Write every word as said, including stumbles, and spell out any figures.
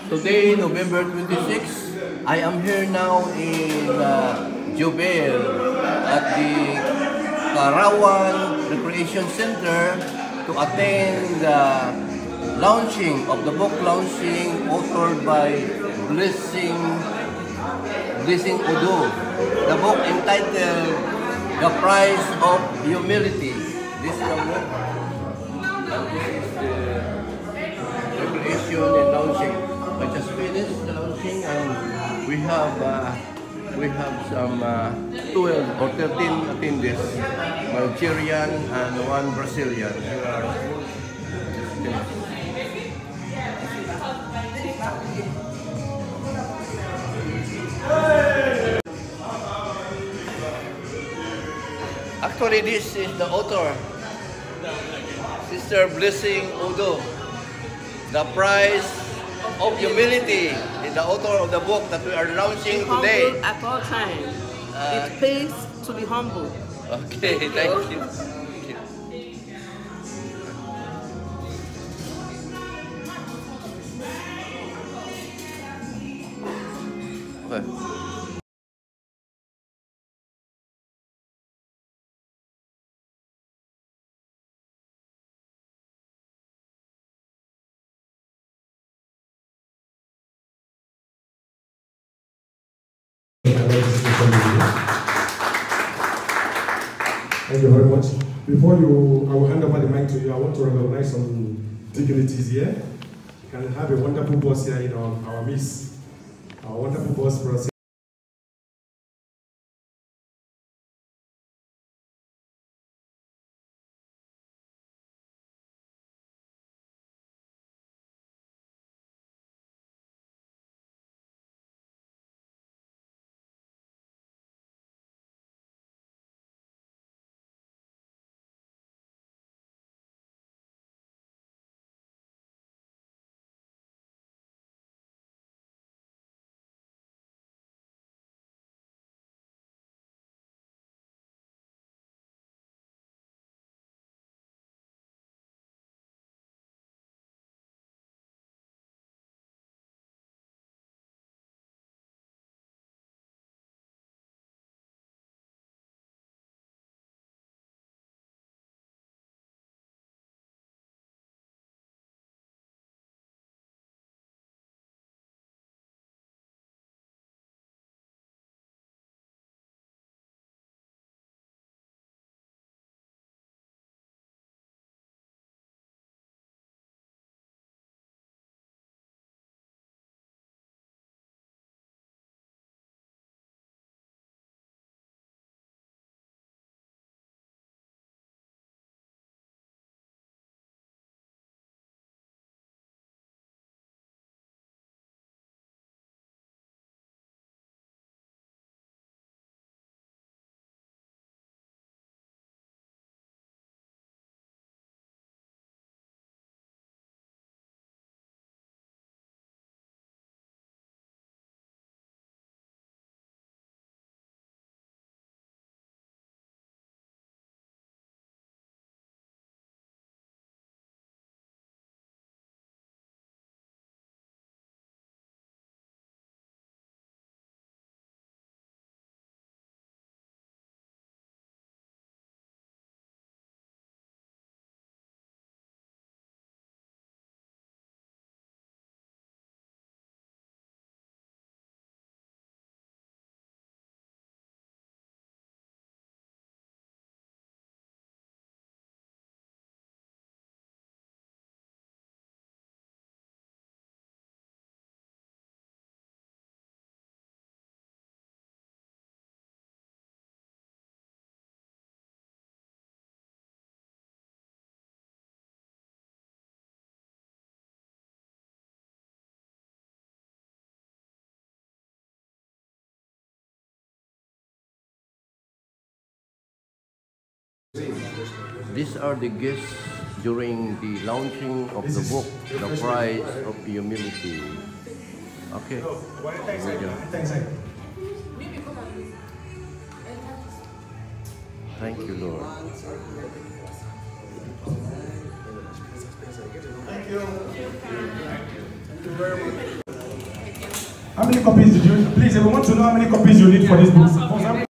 Today, November twenty-sixth, I am here now in uh, Jubail at the Karawan Recreation Center to attend the launching of the book launching authored by Blessing Blessing Udoh. The book entitled The Price of Humility. This is the book. And this is the recreation and launching. I just finished the launching and we have uh, we have some uh, twelve or thirteen attendees, one Syrian and one Brazilian. We are just finished. Actually, this is the author, Sister Blessing Udoh. The Price of Humility is the author of the book that we are launching humble today. At all times, Uh, it pays to be humble. Okay, thank you. Okay. Thank you very much. Before you, I will hand over the mic to you. I want to recognize some dignitaries here. We can have a wonderful boss here in our, our midst. Our wonderful boss, Brother. These are the guests during the launching of the book, The Price of Humility. Okay. Here we go. Thank you, Lord. Thank you. Thank you very much. How many copies did you, please, if you want to know how many copies you need for this book.